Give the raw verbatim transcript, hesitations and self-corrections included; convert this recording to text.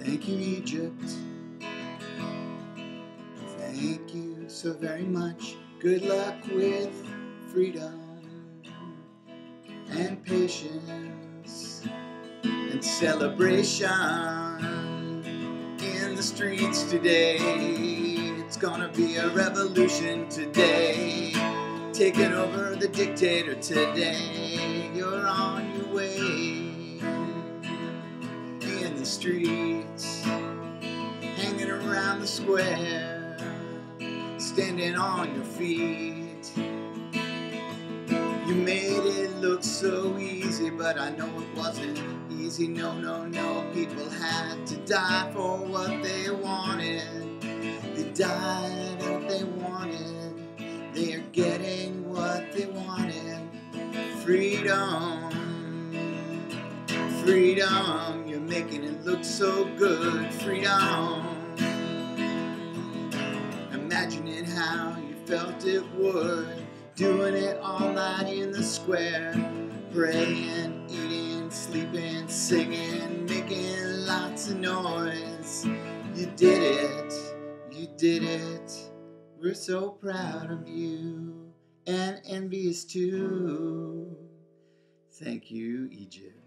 Thank you, Egypt. Thank you so very much. Good luck with freedom and patience and celebration in the streets today. It's gonna be a revolution today, taking over the dictator today. You're on your way in the streets, hanging around the square, standing on your feet. You made it look so easy, but I know it wasn't easy. No, no, no. People had to die for what they wanted. They died for what they wanted. They are getting what they wanted. Freedom, freedom. You're making it look so good. Freedom. Imagining how you felt it would, doing it all night in the square, praying, eating, sleeping, singing, making lots of noise. You did it, you did it. We're so proud of you and envious too. Thank you, Egypt.